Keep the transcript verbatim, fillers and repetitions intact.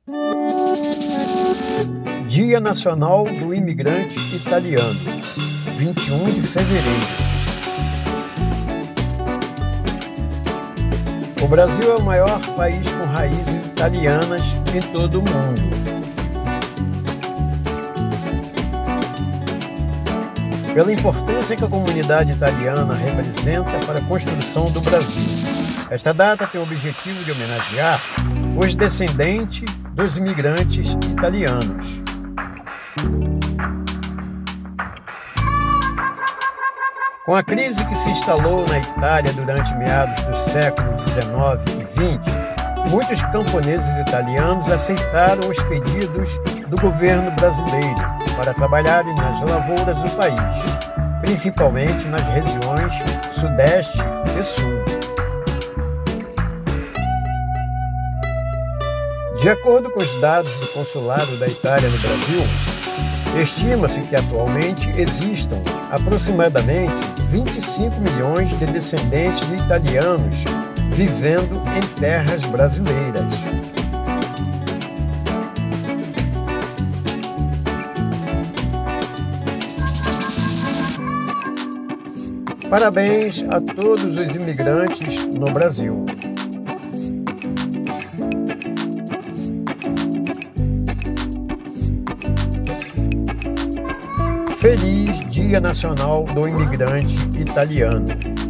Dia Nacional do Imigrante Italiano, vinte e um de fevereiro. O Brasil é o maior país com raízes italianas em todo o mundo. Pela importância que a comunidade italiana representa para a construção do Brasil. Esta data tem o objetivo de homenagear os descendentes dos imigrantes italianos. Com a crise que se instalou na Itália durante meados do século dezenove e vinte, muitos camponeses italianos aceitaram os pedidos do governo brasileiro para trabalharem nas lavouras do país, principalmente nas regiões Sudeste e Sul. De acordo com os dados do Consulado da Itália no Brasil, estima-se que atualmente existam aproximadamente vinte e cinco milhões de descendentes de italianos vivendo em terras brasileiras. Parabéns a todos os imigrantes no Brasil. Feliz Dia Nacional do Imigrante Italiano.